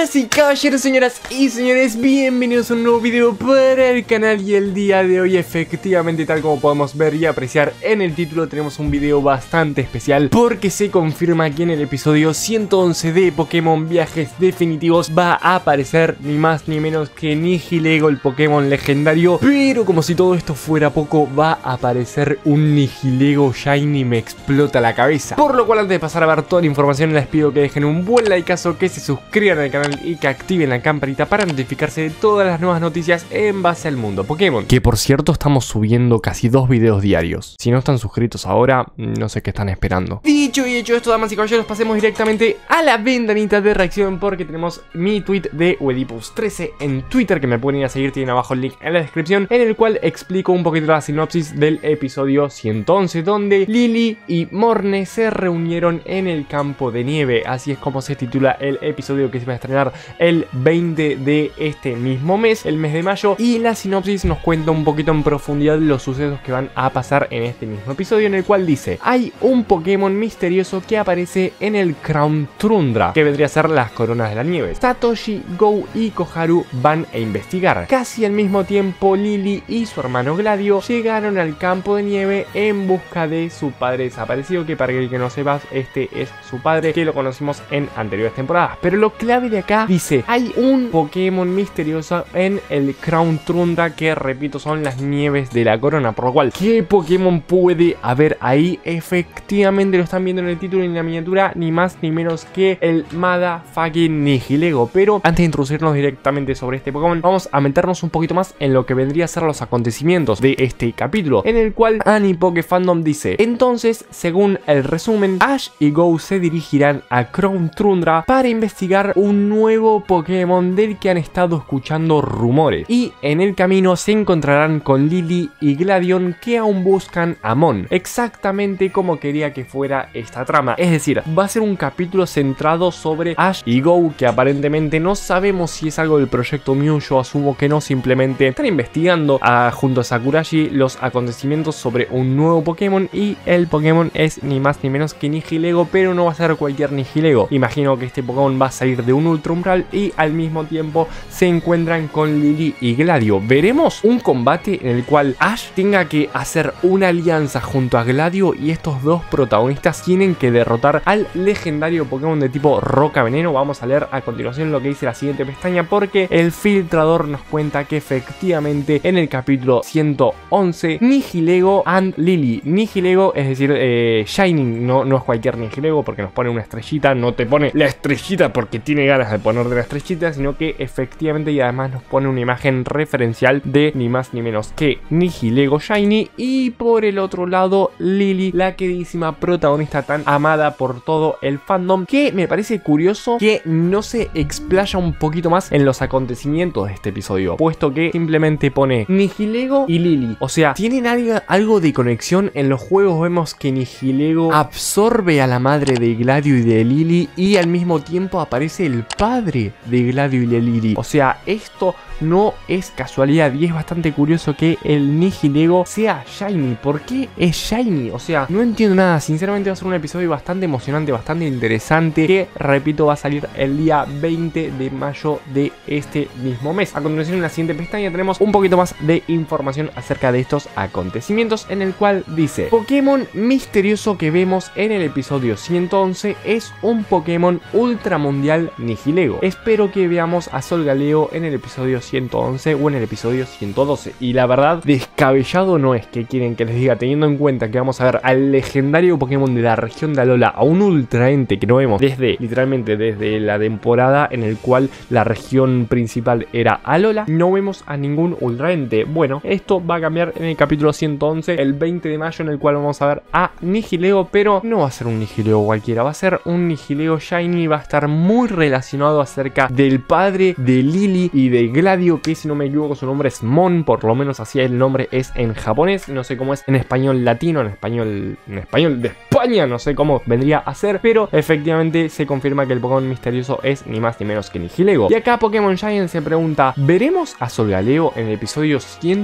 Damas y caballeros, señoras y señores, bienvenidos a un nuevo video para el canal. Y el día de hoy, efectivamente, tal como podemos ver y apreciar en el título, tenemos un video bastante especial, porque se confirma que en el episodio 111 de Pokémon Viajes Definitivos va a aparecer ni más ni menos que Nihilego, el Pokémon legendario. Pero como si todo esto fuera poco, va a aparecer un Nihilego Shiny. Me explota la cabeza. Por lo cual, antes de pasar a ver toda la información, les pido que dejen un buen likeazo, que se suscriban al canal y que activen la campanita para notificarse de todas las nuevas noticias en base al mundo Pokémon. Que por cierto, estamos subiendo casi 2 videos diarios. Si no están suscritos ahora, no sé qué están esperando. Dicho y hecho esto, damas y caballeros, pasemos directamente a la ventanita de reacción, porque tenemos mi tweet de Oedipus13 en Twitter, que me pueden ir a seguir, tienen abajo el link en la descripción, en el cual explico un poquito la sinopsis del episodio 111, donde Lily y Morne se reunieron en el campo de nieve. Así es como se titula el episodio, que se va a estrenar el 20 de este mismo mes, el mes de mayo, y la sinopsis nos cuenta un poquito en profundidad los sucesos que van a pasar en este mismo episodio, en el cual dice: hay un Pokémon misterioso que aparece en el Crown Tundra, que vendría a ser las coronas de la nieve. Satoshi, Go y Koharu van a investigar. Casi al mismo tiempo, Lily y su hermano Gladio llegaron al campo de nieve en busca de su padre desaparecido, que para el que no sepas, este es su padre, que lo conocimos en anteriores temporadas. Pero lo clave de acá dice: hay un Pokémon misterioso en el Crown Tundra, que repito, son las nieves de la corona. Por lo cual, ¿qué Pokémon puede haber ahí? Efectivamente, lo están viendo en el título y en la miniatura, ni más ni menos que el Motherfucking Nihilego. Pero antes de introducirnos directamente sobre este Pokémon, vamos a meternos un poquito más en lo que vendría a ser los acontecimientos de este capítulo, en el cual AniPokeFandom dice: entonces, según el resumen, Ash y Go se dirigirán a Crown Tundra para investigar un nuevo Pokémon del que han estado escuchando rumores, y en el camino se encontrarán con Lily y Gladion, que aún buscan a Mon, exactamente como quería que fuera esta trama. Es decir, va a ser un capítulo centrado sobre Ash y Go, que aparentemente no sabemos si es algo del proyecto Mew. Yo asumo que no, simplemente están investigando junto a Sakuragi los acontecimientos sobre un nuevo Pokémon, y el Pokémon es ni más ni menos que Nihilego, pero no va a ser cualquier Nihilego. Imagino que este Pokémon va a salir de un Ultra Umbral y al mismo tiempo se encuentran con Lily y Gladio. Veremos un combate en el cual Ash tenga que hacer una alianza junto a Gladio, y estos dos protagonistas tienen que derrotar al legendario Pokémon de tipo Roca Veneno. Vamos a leer a continuación lo que dice la siguiente pestaña, porque el filtrador nos cuenta que efectivamente en el capítulo 111, Nihilego and Lily. Nihilego, es decir, Shining, no es cualquier Nihilego, porque nos pone una estrellita, no te pone la estrellita porque tiene ganas de ponerle la estrellita, sino que efectivamente, y además nos pone una imagen referencial de ni más ni menos que Nihilego Shiny. Y por el otro lado, Lily, la queridísima protagonista tan amada por todo el fandom, que me parece curioso que no se explaya un poquito más en los acontecimientos de este episodio, puesto que simplemente pone Nihilego y Lily. O sea, ¿tienen algo de conexión? En los juegos vemos que Nihilego absorbe a la madre de Gladio y de Lily, y al mismo tiempo aparece el padre de Gladio y de Lily. O sea, esto no es casualidad, y es bastante curioso que el Nihilego sea Shiny. ¿Por qué es Shiny? O sea, no entiendo nada. Sinceramente va a ser un episodio bastante emocionante, bastante interesante, que, repito, va a salir el día 20 de mayo de este mismo mes. A continuación, en la siguiente pestaña tenemos un poquito más de información acerca de estos acontecimientos, en el cual dice: Pokémon misterioso que vemos en el episodio 111 es un Pokémon ultramundial Nihilego. Espero que veamos a Solgaleo en el episodio 111 o en el episodio 112. Y la verdad, descabellado no es. Que quieren que les diga, teniendo en cuenta que vamos a ver al legendario Pokémon de la región de Alola, a un ultraente que no vemos literalmente desde la temporada en el cual la región principal era Alola, no vemos a ningún ultraente. Bueno, esto va a cambiar en el capítulo 111, el 20 de mayo, en el cual vamos a ver a Nihilego, pero no va a ser un Nihilego cualquiera, va a ser un Nihilego Shiny. Va a estar muy relacionado acerca del padre de Lily y de Gladio, Gladio, que si no me equivoco su nombre es Mon, por lo menos así el nombre es en japonés, no sé cómo es en español latino, en español de España, no sé cómo vendría a ser, pero efectivamente se confirma que el Pokémon misterioso es ni más ni menos que Nihilego. Y acá Pokémon Giant se pregunta, ¿veremos a Solgaleo en el episodio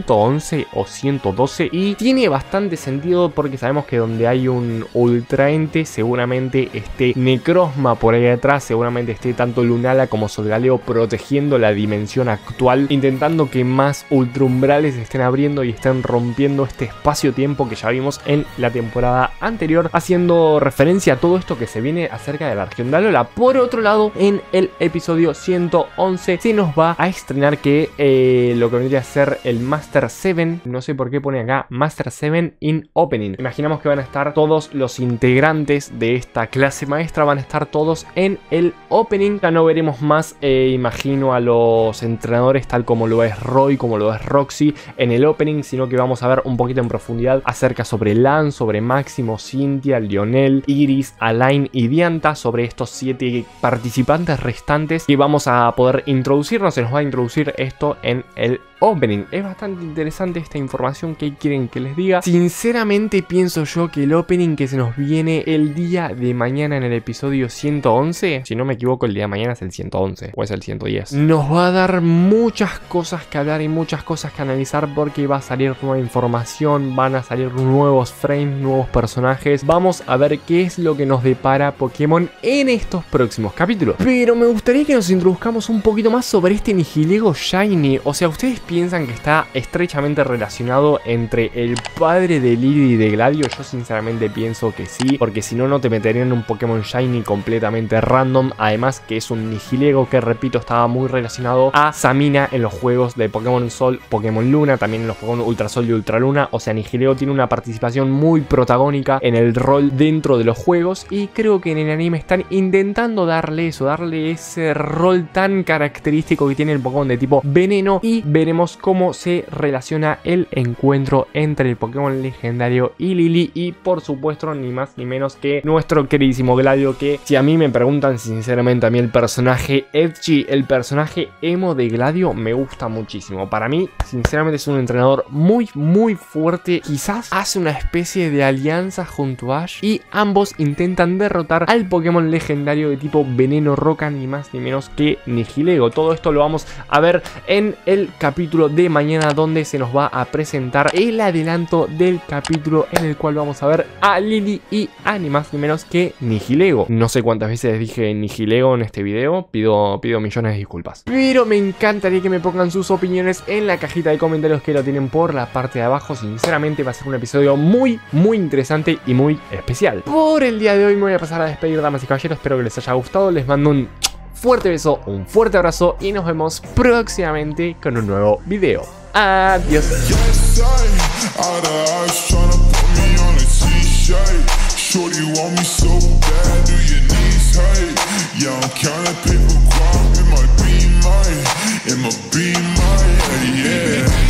111 o 112? Y tiene bastante sentido porque sabemos que donde hay un ultraente seguramente esté Necrozma por ahí atrás, seguramente esté tanto Lunala como Solgaleo protegiendo la dimensión actual, intentando que más ultraumbrales estén abriendo y estén rompiendo este espacio-tiempo que ya vimos en la temporada anterior, haciendo referencia a todo esto que se viene acerca de la región de Alola. Por otro lado, en el episodio 111 se nos va a estrenar que lo que vendría a ser el Master 7, no sé por qué pone acá Master 7 in Opening. Imaginamos que van a estar todos los integrantes de esta clase maestra, van a estar todos en el Opening. Ya no veremos más, imagino, a los entrenadores tal como lo es Roy, como lo es Roxy en el Opening, sino que vamos a ver un poquito en profundidad acerca sobre Lance, sobre Máximo, Cynthia, Lionel, Iris, Alain y Dianta, sobre estos 7 participantes restantes que vamos a poder introducirnos. Se nos va a introducir esto en el Opening. Es bastante interesante esta información. ¿Qué quieren que les diga? Sinceramente pienso yo que el Opening que se nos viene el día de mañana en el episodio 111, si no me equivoco el día de mañana es el 111 o es el 110, nos va a dar muchas cosas que hablar y muchas cosas que analizar, porque va a salir nueva información, van a salir nuevos frames, nuevos personajes. Vamos a ver qué es lo que nos depara Pokémon en estos próximos capítulos. Pero me gustaría que nos introduzcamos un poquito más sobre este Nihilego Shiny. O sea, ¿ustedes piensan que está estrechamente relacionado entre el padre de Lily y de Gladio? Yo sinceramente pienso que sí, porque si no, no te meterían en un Pokémon Shiny completamente random. Además que es un Nihilego que, repito, estaba muy relacionado a Samina en los juegos de Pokémon Sol, Pokémon Luna, también en los Pokémon Ultra Sol y Ultra Luna. O sea, Nihilego tiene una participación muy protagónica en el rol dentro de los juegos, y creo que en el anime están intentando darle eso, darle ese rol tan característico que tiene el Pokémon de tipo veneno, y veremos cómo se relaciona el encuentro entre el Pokémon legendario y Lily, y por supuesto ni más ni menos que nuestro queridísimo Gladio, que si a mí me preguntan sinceramente, a mí el personaje edgy, el personaje emo de Gladio me gusta muchísimo. Para mí sinceramente es un entrenador muy fuerte, quizás hace una especie de alianza junto a Ash y ambos intentan derrotar al Pokémon legendario de tipo veneno roca, ni más ni menos que Nihilego. Todo esto lo vamos a ver en el capítulo de mañana, donde se nos va a presentar el adelanto del capítulo en el cual vamos a ver a Lily y a ni más ni menos que Nihilego. No sé cuántas veces dije Nihilego en este video, pido millones de disculpas, pero me encantaría que me pongan sus opiniones en la cajita de comentarios que lo tienen por la parte de abajo. Sinceramente va a ser un episodio muy interesante y muy especial. Por el día de hoy me voy a pasar a despedir, damas y caballeros. Espero que les haya gustado, les mando un fuerte beso, un fuerte abrazo y nos vemos próximamente con un nuevo video. Adiós.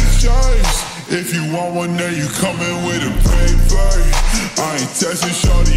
If you want one, then you coming with a paper. I ain't testing shorty.